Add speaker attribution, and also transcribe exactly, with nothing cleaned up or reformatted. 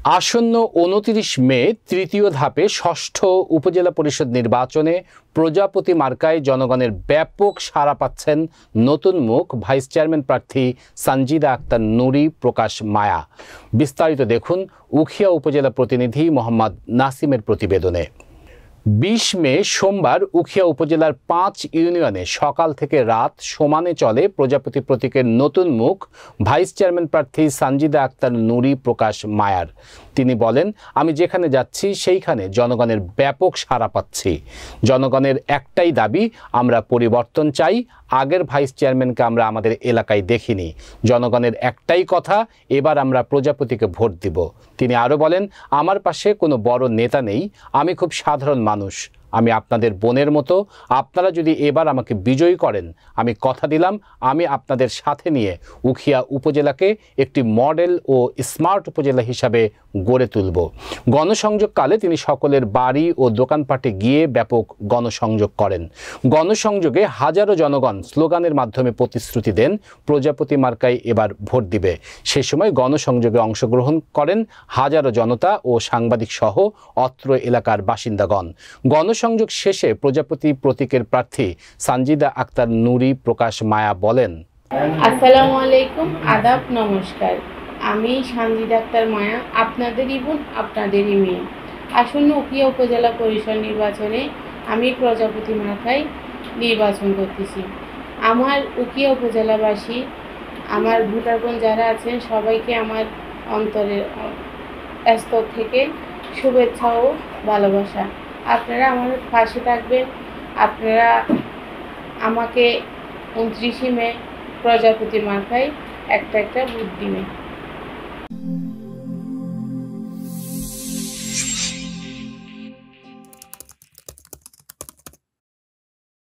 Speaker 1: আসন্ন উনত্রিশ মে তৃতীয় ধাপে ষষ্ঠ উপজেলা পরিষদ নির্বাচনে প্রজাপতি মার্কায় জনগণের ব্যাপক সাড়া পাচ্ছেন নতুন মুখ ভাইস চেয়ারম্যান প্রার্থী সানজিদা আক্তার নুরী প্রকাশ মায়া। বিস্তারিত দেখুন উখিয়া উপজেলা প্রতিনিধি মোহাম্মদ নাসিমের প্রতিবেদনে। বিশ মে সোমবার উখিয়া উপজেলার পাঁচ ইউনিয়নে সকাল থেকে রাত সমানে চলে প্রজাপতি প্রতীকের নতুন মুখ ভাইস চেয়ারম্যান প্রার্থী সানজিদা আক্তার নুরী প্রকাশ মায়ার। তিনি বলেন, আমি যেখানে যাচ্ছি সেইখানে জনগণের ব্যাপক সাড়া পাচ্ছি। জনগণের একটাই দাবি, আমরা পরিবর্তন চাই। আগের ভাইস চেয়ারম্যানকে আমরা আমাদের এলাকায় দেখিনি। জনগণের একটাই কথা, এবার আমরা প্রজাপতিকে ভোট দিব। তিনি আরও বলেন, আমার পাশে কোনো বড় নেতা নেই, আমি খুব সাধারণ মানুষ। আমি আপনাদের বোনের মতো। আপনারা যদি এবার আমাকে বিজয়ী করেন, আমি কথা দিলাম আমি আপনাদের সাথে নিয়ে উখিয়া উপজেলাকে একটি মডেল ও স্মার্ট উপজেলা হিসাবে গড়ে তুলব। গণসংযোগকালে তিনি সকলের বাড়ি ও দোকানপাটে গিয়ে ব্যাপক গণসংযোগ করেন। গণসংযোগে হাজারো জনগণ স্লোগানের মাধ্যমে প্রতিশ্রুতি দেন প্রজাপতি মার্কায় এবার ভোট দিবে। সে সময় গণসংযোগে অংশগ্রহণ করেন হাজারো জনতা ও সাংবাদিক সহ অত্র এলাকার বাসিন্দাগণ। গণ সংযোগ শেষে প্রজাপতি প্রতীকের প্রার্থী সানজিদা আক্তার নুরী প্রকাশ মায়া বলেন,
Speaker 2: আসসালামু আলাইকুম, আদাব, নমস্কার। আমি সানজিদা আক্তার মায়া, আপনাদেরই বোন, আপনাদেরই মেয়ে। আসন্ন উখিয়া উপজেলা পরিষদ নির্বাচনে আমি প্রজাপতি মার্কায় নির্বাচন করতেছি। আমার উখিয়া উপজেলাবাসী, আমার ভোটারগণ যারা আছেন, সবাইকে আমার অন্তরের স্তর থেকে শুভেচ্ছা ও ভালোবাসা। আপনারা আমার পাশে থাকবেন। আপনারা আমাকে উনত্রিশে মে প্রজাপতি মার্কায় একটা একটা ভোট দিবেন।